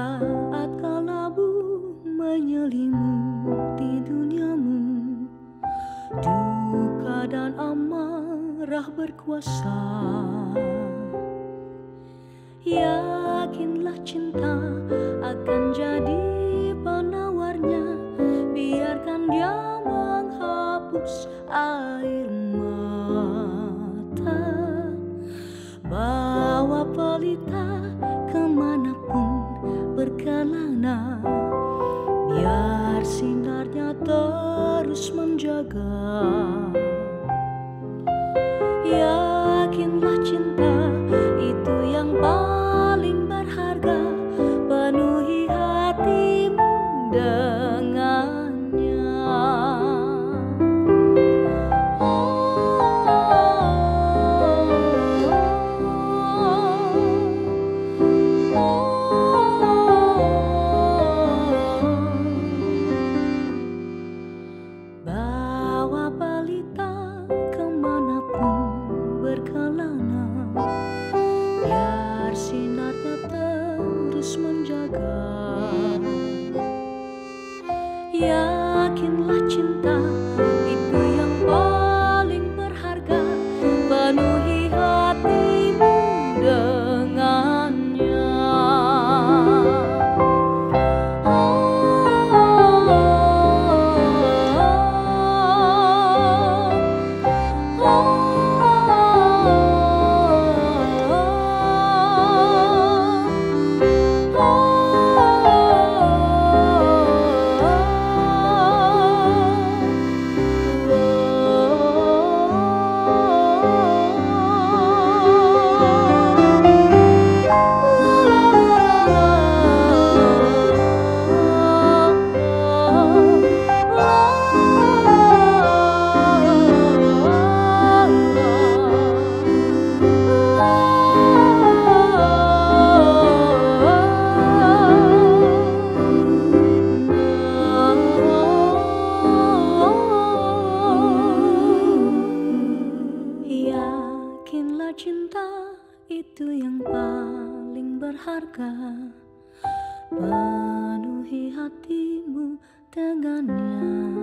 saat kelabu menyelimuti duniamu, duka dan amarah berkuasa. Yakinlah cinta akan jadi penawarnya, biarkan dia menghapus air mata. Bawa pelita kemanapun berkelana, biar sinarnya terus menjaga. Yakinlah cinta itu yang paling berharga, penuhi hatimu dengannya. Bawa pelita kemanapun berkelana, biar sinarnya terus menjaga. Yakinlah cinta itu yang paling berharga, penuhi hatimu dengannya. Yakinlah cinta itu yang paling berharga, penuhi hatimu dengannya.